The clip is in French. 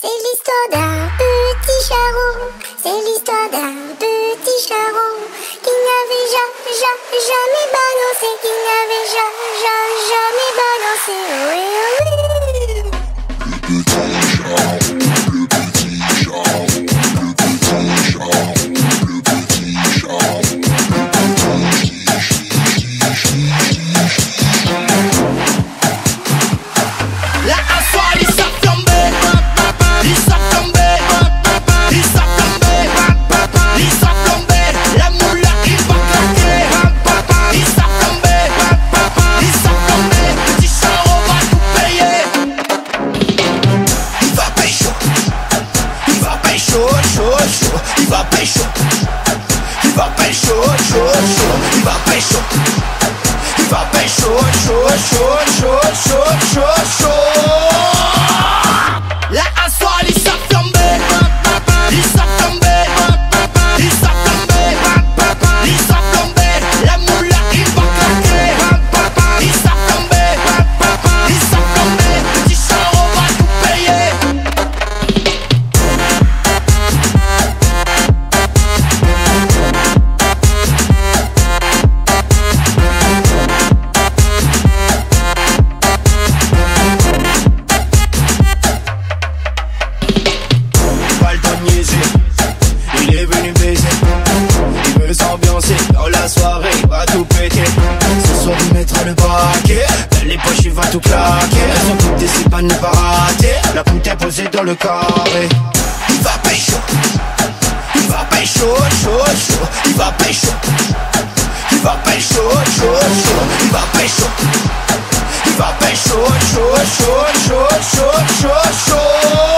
C'est l'histoire d'un petit charron, c'est l'histoire d'un petit charron qui n'avait jamais balancé, qui n'avait jamais balancé. Oui, oui. Le petit charron, le petit charron, le petit charron, le petit charron, là un soir il s'est flambé, il s'est flambé, il s'est flambé, il s'est flambé, la moula il va claquer, il s'est flambé, il s'est flambé, petit charron va tout payer. Il va pécho, il va pécho, chaud, chaud, il va pécho, il va pécho, chaud, chaud, il va pécho, il va pécho, chaud, chaud, chaud, chaud, chaud, chaud. Là un soir il s'est flambé, il s'est flambé, il s'est flambé, il s'est flambé, la moula il va claquer, il s'est flambé, il s'est flambé, petit charron va tout payer. Pas le temps de niaiser, il est venu baiser, il veut s'ambiancer dans la soirée, il va tout péter. Ce soir il mettra le paquet, dans les poches il va tout claquer. Elles sont toutes décidées pas de ne pas rater, la coupe est posée dans le carré. Il va pécho, il va pécho, chaud, chaud, il va pécho, il va pécho, chaud, chaud, il va pécho, il va pécho, chaud, chaud, chaud, chaud, chaud, chaud.